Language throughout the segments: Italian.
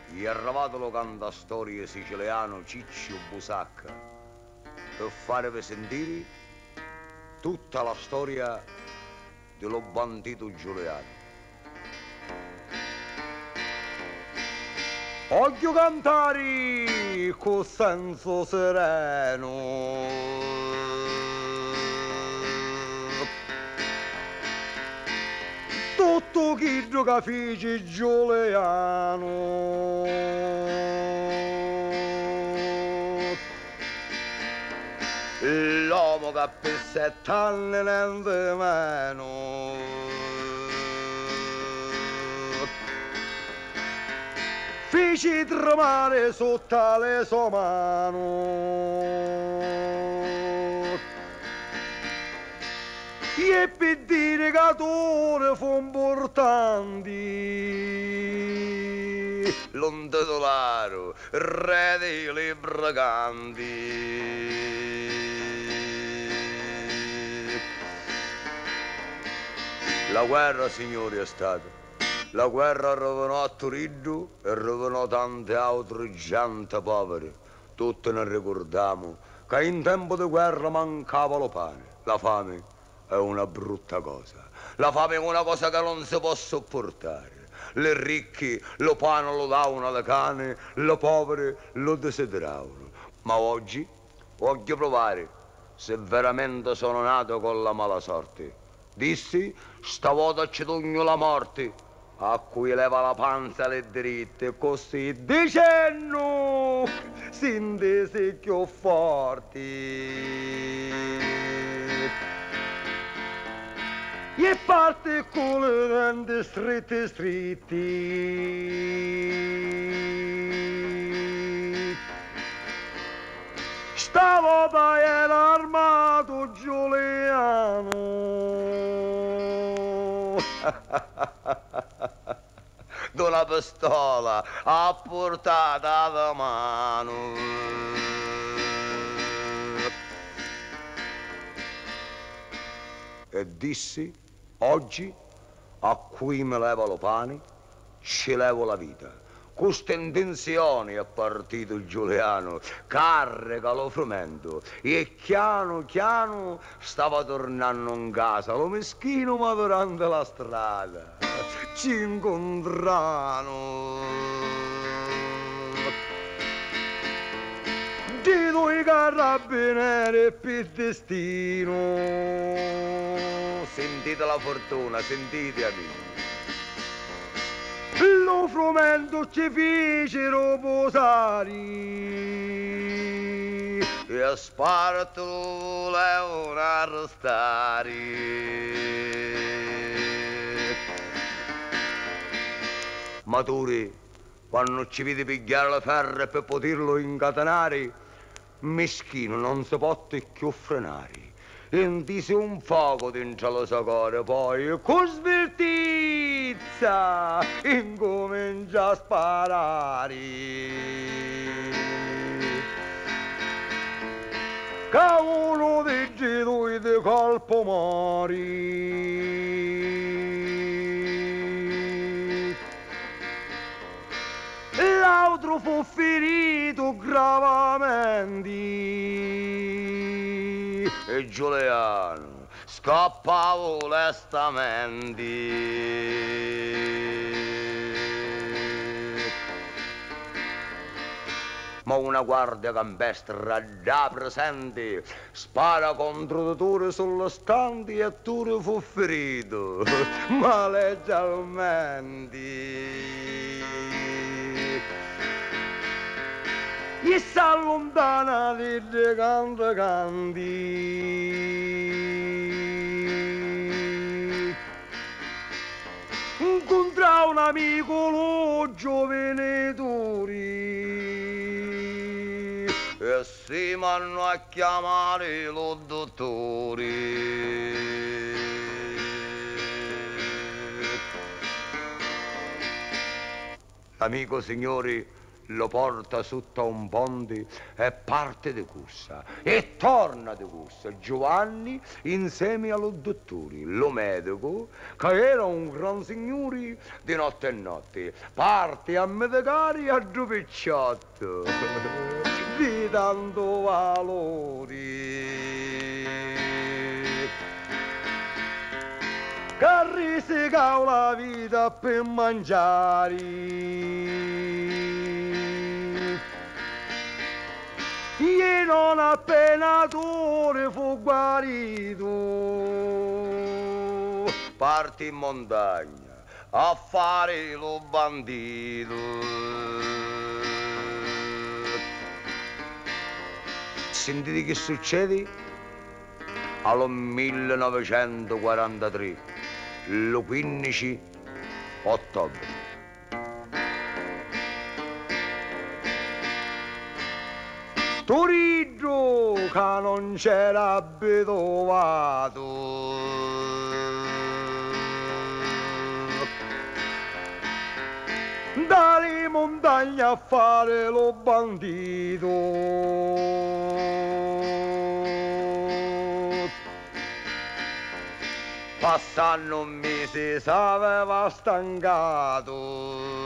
Gli è arrivato lo canta storia siciliano Ciccio Busacca per farvi sentire tutta la storia dello bandito Giuliano. Voglio cantare con senso sereno, tutto quello che fece Giuliano. L'uomo che per 7 anni non di meno fece tremare sotto le sue mani e per dire che tu fu importanti lo intitolarono re dei librecanti. La guerra, signori, è stata. La guerra rovinò a Torino e rovinò tante altre gente povere. Tutti ne ricordiamo che in tempo di guerra mancava lo pane. La fame è una brutta cosa. La fame è una cosa che non si può sopportare. Le ricchi lo pane lo davano alle cane, le povere lo desideravano. Ma oggi voglio provare se veramente sono nato con la mala sorte. Dissi, stavolta ci togno la morte, a cui leva la panza le dritte, così dicendo si intese più forti. E parte con le denti stretti stretti. Stavolta era armato Giuliano. D'una pistola a portata da mano. E dissi, oggi a cui mi levo lo pane, ci levo la vita. Queste intenzioni è partito il Giuliano, carica lo frumento e piano piano stava tornando in casa, lo meschino ma durante la strada ci incontrano. Di due carabinieri per destino. Sentite la fortuna, sentite amici. Lo frumento ci fecero posare e a sparto leone arrestare. Maturi, quando ci vede pigliare la ferra per poterlo incatenare, meschino non si poteva più frenare. Intise un fuoco dentro la sua cuore, poi con sveltizza incomincia a sparare. Che uno dei due di colpo morì. L'altro fu ferito gravemente. E Giuliano scappava lestamente. Ma una guardia campestre già presente spara contro Tore sullo stante e Tore fu ferito maleggialmente. E s'allontana di canti. Incontra un amico lo gioveneturi e si vanno a chiamare lo dottore. Amico, signori, lo porta sotto a un ponte e parte di corsa. E torna di corsa Giovanni insieme allo dottore, lo medico, che era un gran signore di notte e notte. Parte a medicare a due picciotto di tanto valore. Che risica la vita per mangiare. E non appena tu fu guarito, parti in montagna a fare lo bandito. Sentite che succede? Allo 1943, lo 15 ottobre. Turiddu che non c'era abituato, dalle montagne a fare lo bandito. Passando un mese s'aveva stancato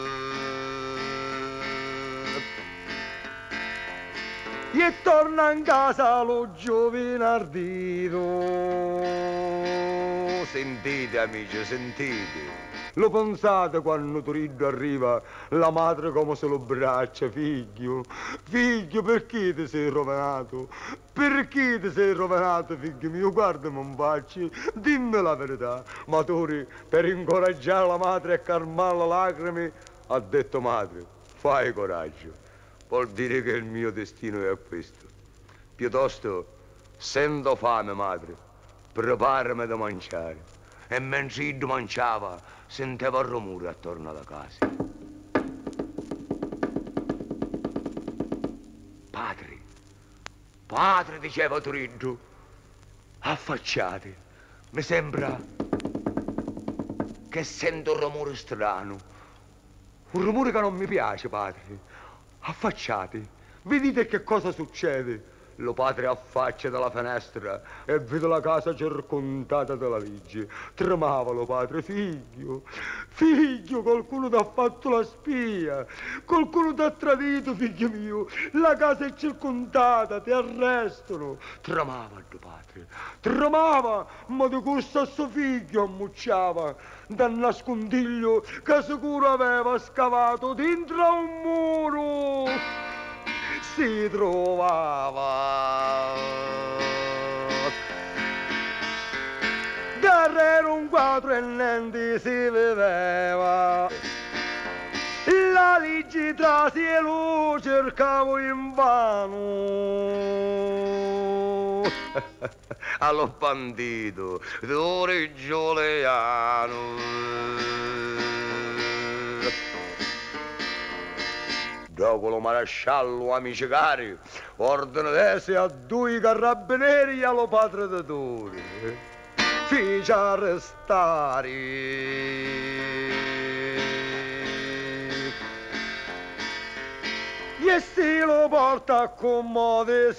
e torna in casa lo giovine ardito. Sentite amici, sentite. Lo pensate quando Turiddu arriva, la madre come se lo braccia, figlio, figlio, perché ti sei rovinato? Perché ti sei rovinato, figlio mio? Guardami un faccio, dimmi la verità. Ma Turi, per incoraggiare la madre e calmare le lacrime, ha detto: madre, fai coraggio, vuol dire che il mio destino è questo. Piuttosto, sento fame, madre, preparami da mangiare. E mentre io mangiava, sentivo il rumore attorno alla casa. Padre, padre, diceva Turiddu, affacciate, mi sembra che sento un rumore strano, un rumore che non mi piace, padre. Affacciate, vedete che cosa succede. Lo padre affaccia dalla finestra e vede la casa circondata dalla legge. Tremava lo padre: figlio, figlio, qualcuno ti ha fatto la spia, qualcuno ti ha tradito, figlio mio, la casa è circondata, ti arrestano. Tremava il padre, tremava, ma di questo suo figlio ammucciava dal nascondiglio che sicuro aveva scavato dentro a un muro. Si trovava darrero un quadro e niente si vedeva. La legge trasi e lo cercavo invano. Allo bandito d'ore Giuliano. Dopo lo maresciallo, amici cari, ordine dese a due carabinieri e allo padre di Turi. Fece arrestare. E si lo porta a commodi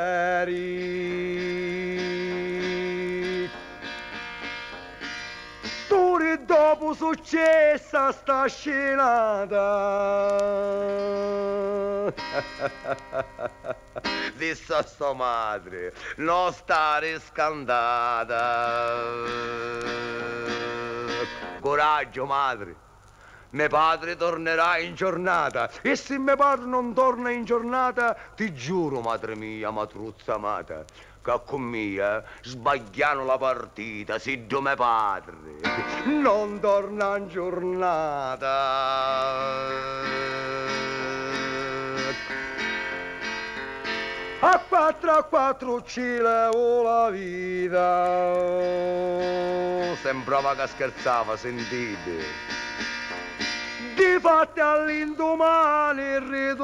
severi. Turi dopo successa sta scenata. Disse a sua madre: non stare scandata. Coraggio, madre, mio padre tornerà in giornata. E se mio padre non torna in giornata, ti giuro, madre mia, matruzza amata, che con mia sbagliano la partita, se mio padre non torna in giornata. A 4 ci levo la vita. Sembrava che scherzava, sentite. Difatti all'indomani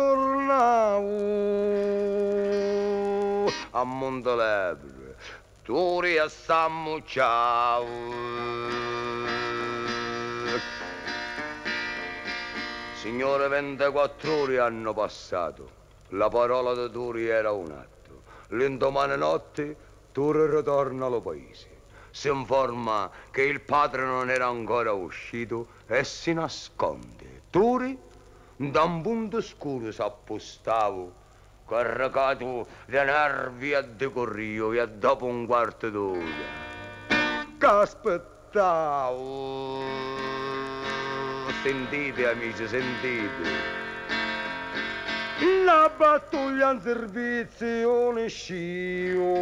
ritornavo a Montelebre, Turi a Sammucciao. Signore, 24 ore hanno passato. La parola di Turi era un atto. L'indomani notte Turi ritorna al paese. Si informa che il padre non era ancora uscito e si nasconde. Turi, da un punto scuro, si appostava, caricato di nervi e di corrio, e dopo un quarto d'ora che aspettavo. Sentite, amici, sentite. La battaglia in servizio ne scio.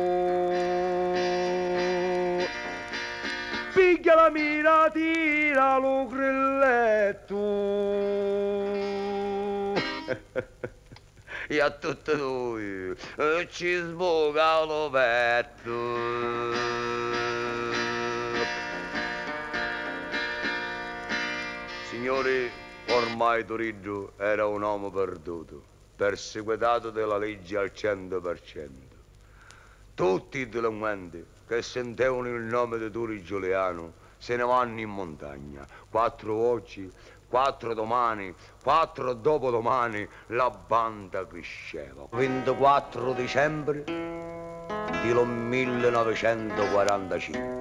Piglia la mira, tira lo grilletto. E a tutti noi ci sbuca lo petto. Signori, ormai Turiddu era un uomo perduto, perseguitato dalla legge al 100%. Tutti i delinquenti che sentivano il nome di Turi Giuliano se ne vanno in montagna. 4 oggi, 4 domani, 4 dopodomani, la banda cresceva. 24 dicembre del 1945.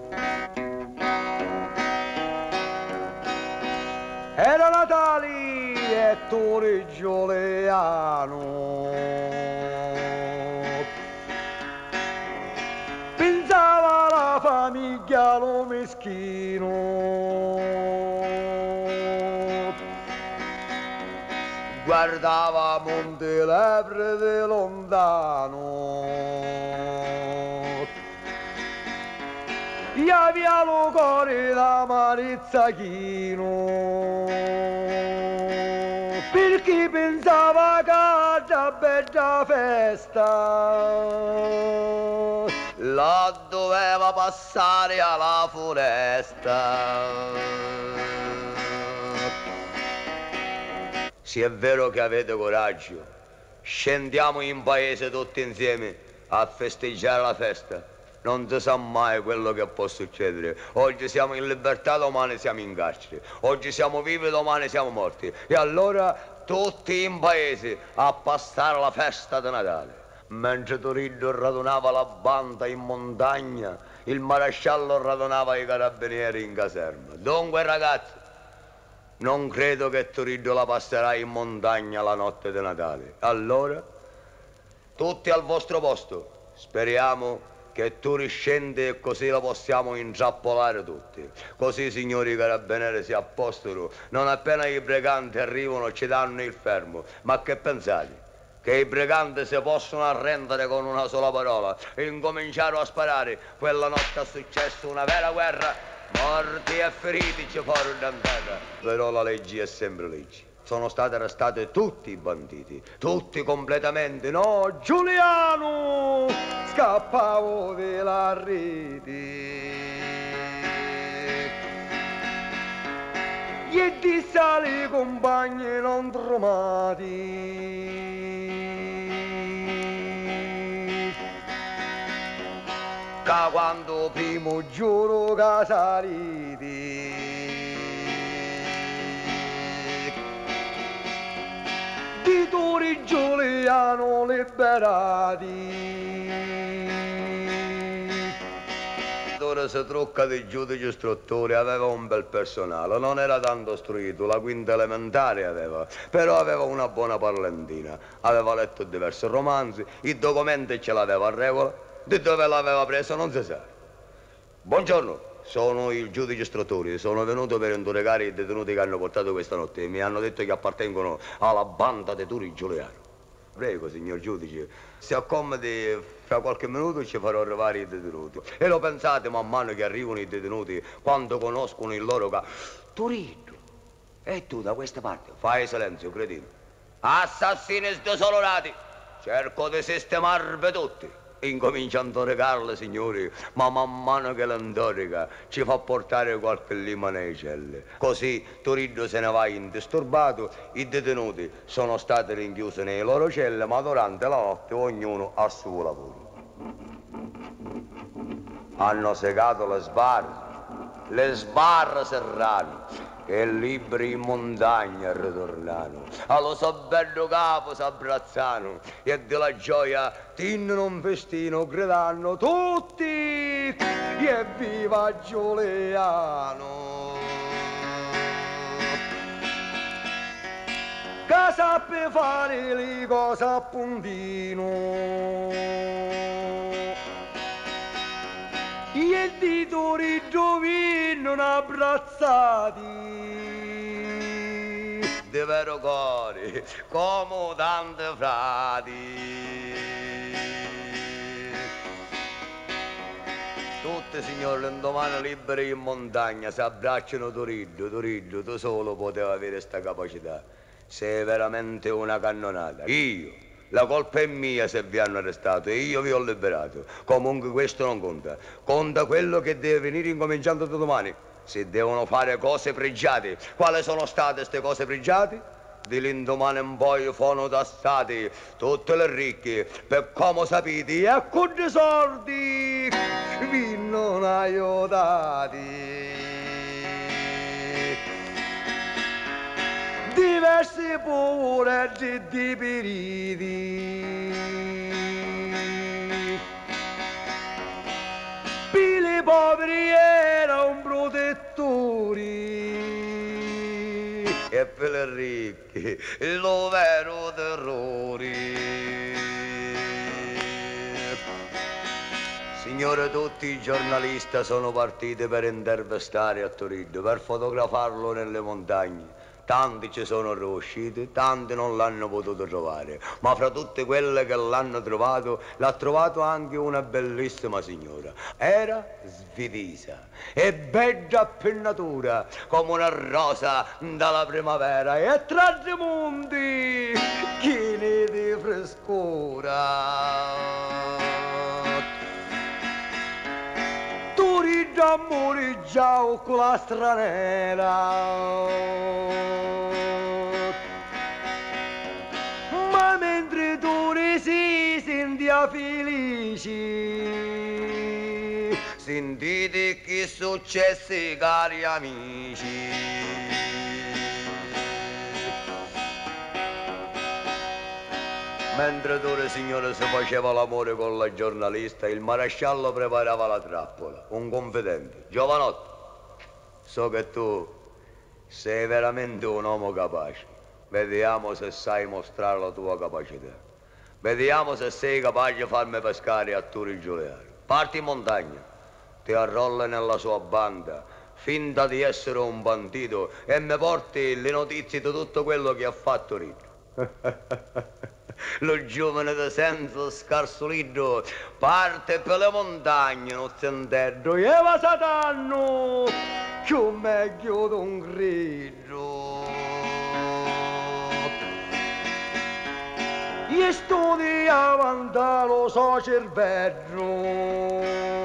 Era Natale e Turi Giuliano pensava alla famiglia lo meschino, guardava Monte Lepre di lontano e aveva lo cuore da Marizzacchino, perché pensava che da bella festa la doveva passare alla foresta. Se è vero che avete coraggio, scendiamo in paese tutti insieme a festeggiare la festa. Non si sa mai quello che può succedere. Oggi siamo in libertà, domani siamo in carcere. Oggi siamo vivi, domani siamo morti. E allora tutti in paese a passare la festa di Natale. Mentre Turiddu radunava la banda in montagna, il maresciallo radunava i carabinieri in caserma. Dunque ragazzi, non credo che Turiddu la passerà in montagna la notte di Natale. Allora, tutti al vostro posto. Speriamo che Turi scende e così lo possiamo intrappolare tutti. Così, signori carabinieri, si appostano. Non appena i briganti arrivano ci danno il fermo. Ma che pensate? Che i briganti si possono arrendere con una sola parola e incominciarono a sparare. Quella notte è successo una vera guerra. Morti e feriti ci furono da terra. Però la legge è sempre legge. Sono stati arrestati tutti i banditi, tutti completamente. No, Giuliano scappavo della rete. Gli disse ai compagni non tremati, che quando primo giuro che saliti di Turi Giuliano liberati. Ora si trucca di giudice istruttore, aveva un bel personale, non era tanto istruito, la quinta elementare aveva, però aveva una buona parlentina, aveva letto diversi romanzi, i documenti ce l'aveva a regola, di dove l'aveva preso non si sa. Buongiorno. Sono il giudice istruttore, sono venuto per interrogare i detenuti che hanno portato questa notte. Mi hanno detto che appartengono alla banda di Turi Giuliano. Prego, signor giudice, si accomodi, fra qualche minuto ci farò arrivare i detenuti. E lo pensate man mano che arrivano i detenuti, quando conoscono il loro capo. Turiddu, e tu da questa parte? Fai silenzio, cretino. Assassini sdesolorati, cerco di sistemarvi tutti. Incomincia a interrogarle, signori, ma man mano che l'interroga ci fa portare qualche lima nei celle. Così Turiddu se ne va indisturbato, i detenuti sono stati rinchiusi nelle loro celle, ma durante la notte ognuno ha il suo lavoro. Hanno segato le sbarre, le sbarre serrano, e libri in montagna ritornano, allo so bello capo s'abbrazzano, e della gioia tinnano un festino, gridano tutti, e viva Giuliano! Che sappia fare le cose a puntino, e il dito ridovino abbrazzati di vero cuore come tanti frati. Tutti signori l'indomani liberi in montagna si abbracciano Turiddu, tu solo potevi avere questa capacità. Sei veramente una cannonata. Io, la colpa è mia se vi hanno arrestato e io vi ho liberato. Comunque questo non conta. Conta quello che deve venire incominciando da domani. Si devono fare cose pregiate. Quali sono state queste cose pregiate? Di l'indomani in poi fono tassati tutte le ricche, per come sapete, e con i sordi vi non aiutati. Diversi poveri di periti, per i poveri era un protettore, e per le ricche lo vero terrore. Signore, tutti i giornalisti sono partiti per intervistare a Turiddu, per fotografarlo nelle montagne. Tanti ci sono riusciti, tanti non l'hanno potuto trovare, ma fra tutte quelle che l'hanno trovato, l'ha trovato anche una bellissima signora. Era svitisa e bella a pennatura, come una rosa dalla primavera, e tra i monti chini di frescura. Turiddu amore già con la stranera, ma mentre tu si sentia felice, sentite che successe cari amici. Mentre tu, signore, si faceva l'amore con la giornalista, il maresciallo preparava la trappola, un confidente. Giovanotto, so che tu sei veramente un uomo capace. Vediamo se sai mostrare la tua capacità. Vediamo se sei capace di farmi pescare a Turi Giuliano. Parti in montagna, ti arrolli nella sua banda, finta di essere un bandito e mi porti le notizie di tutto quello che ha fatto Riddu. Lo giovane da senza scarsoliddo parte per le montagne, non sentendo, e va Satano, che meglio d'un grido. E studia avanti lo so cervello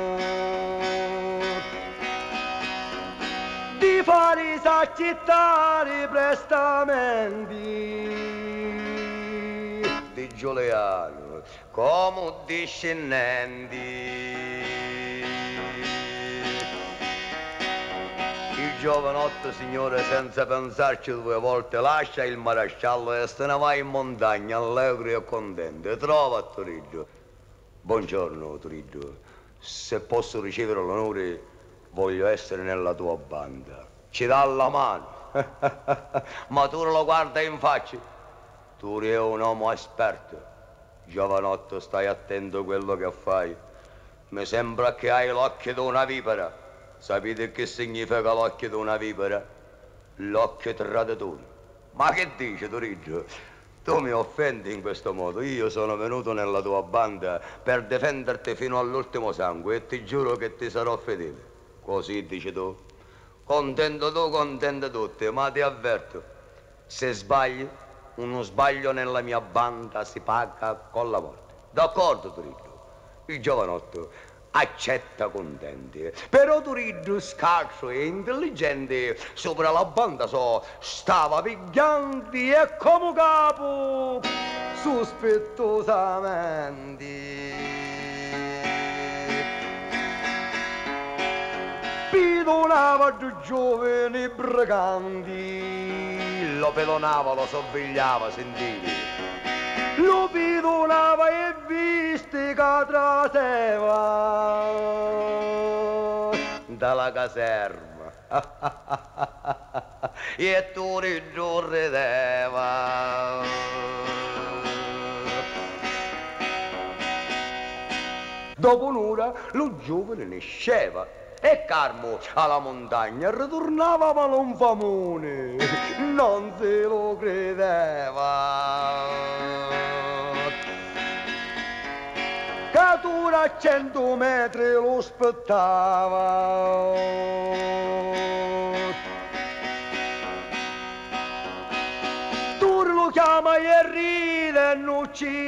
di fare saccettare prestamenti di Giuliano come discendenti. Il giovanotto, signore, senza pensarci due volte, lascia il maresciallo e se ne va in montagna, allegro e contento. Trova a Turiddu. Buongiorno, Turiddu. Se posso ricevere l'onore, voglio essere nella tua banda. Ci dà la mano. Ma tu lo guarda in faccia. Tu sei un uomo esperto. Giovanotto, stai attento a quello che fai. Mi sembra che hai l'occhio di una vipera. Sapete che significa l'occhio di una vipera? L'occhio traditore. Ma che dici, Turiddu? Tu mi offendi in questo modo. Io sono venuto nella tua banda per difenderti fino all'ultimo sangue e ti giuro che ti sarò fedele. Così dici tu? Contento tu, contento tutti, ma ti avverto, se sbagli, uno sbaglio nella mia banda si paga con la morte. D'accordo, Turiddu? Il giovanotto accetta contenti. Però Turiddu, scarso e intelligente, sopra la banda stava piglianti e come capo sospettosamente. pidonava due giovani briganti, lo pedonava, lo sorvegliava, sentivi? Lo pidonava e visti che traseva dalla caserma. E tu rideva. Dopo un'ora lo giovane ne sceva e Carmo alla montagna ritornava ma non famone, non se lo credeva. Catura a 100 metri lo aspettava. Tu lo chiama e ride e non ci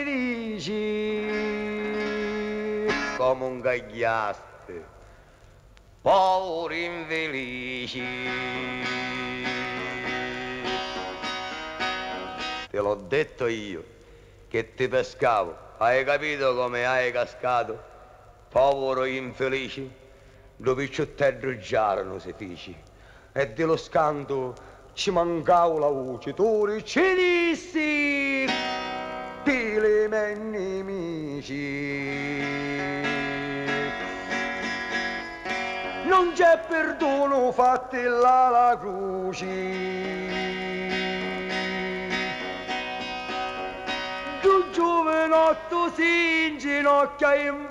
dici come un gagliaste, poveri infelici. Te l'ho detto io che ti pescavo. Hai capito come hai cascato? Povero infelici, dove picciottedro giarno si feci. E dello scanto ci mancava la voce, tu ci dissi, pile me nemici. Non c'è perdono, fatti là la croce. Giovanotto si inginocchia in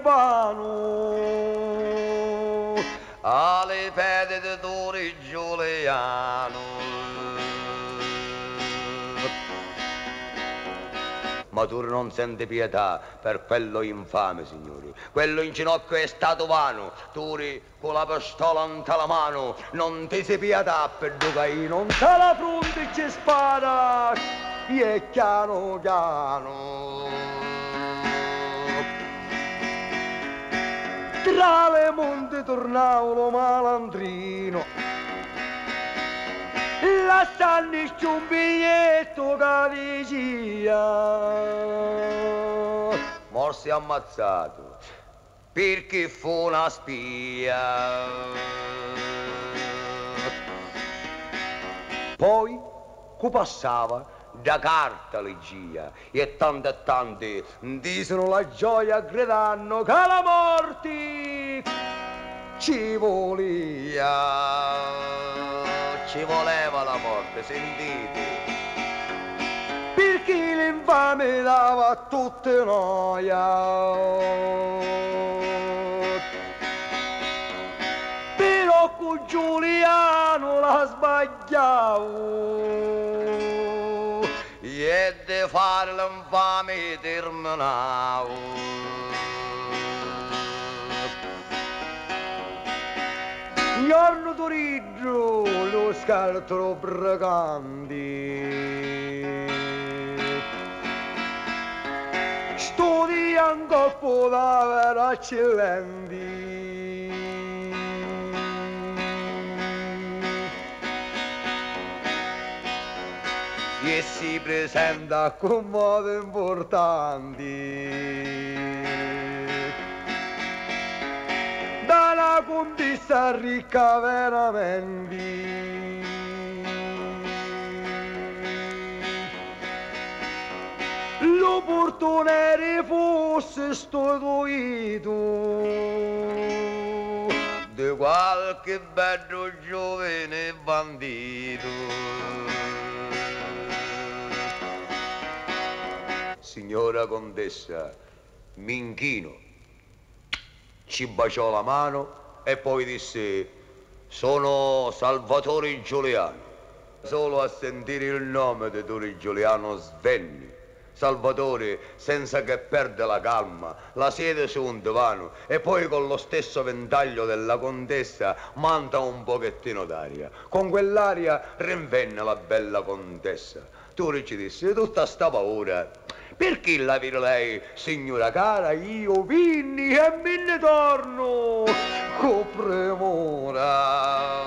vano alle fede di Tore Giuliano. Ma tu non senti pietà per quello infame, signori. Quello in ginocchio è stato vano. Tu con la pistola in la mano non ti sei pietà per Ducaino. Non te la fronte ci spara e piano piano. Tra le monte tornava lo malandrino, lasciandoci un biglietto che diceva morsi ammazzato perché fu una spia. Poi che passava da carta leggia e tanti dicono la gioia gridando che la morte ci voleva la morte, sentite, perché l'infame dava a tutte noia. Però con Giuliano la sbagliavo e di fare l'infame terminavo. Giorno d'origgio lo scaltro briganti, studia un colpo da vera eccellenti. E si presenta con modo importanti da una contessa ricca veramente. L'opportunere fosse istituito di qualche bello giovane bandito. Signora contessa, mi inchino, ci baciò la mano e poi disse: sono Salvatore Giuliano. Solo a sentire il nome di Tore Giuliano svenni. Salvatore, senza che perde la calma, la siede su un divano e poi con lo stesso ventaglio della contessa manda un pochettino d'aria. Con quell'aria rinvenne la bella contessa. Tore ci disse: tutta sta paura, perché la vede lei, signora cara? Io vinni e me ne torno con premura.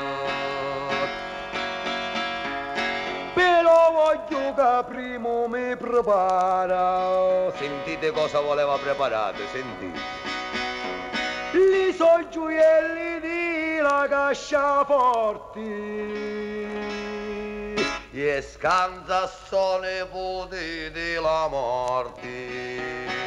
Però voglio che prima mi prepara. Sentite cosa voleva preparare, sentite. Li so gioielli di la casciaporti e scansa sono i nipoti della morte.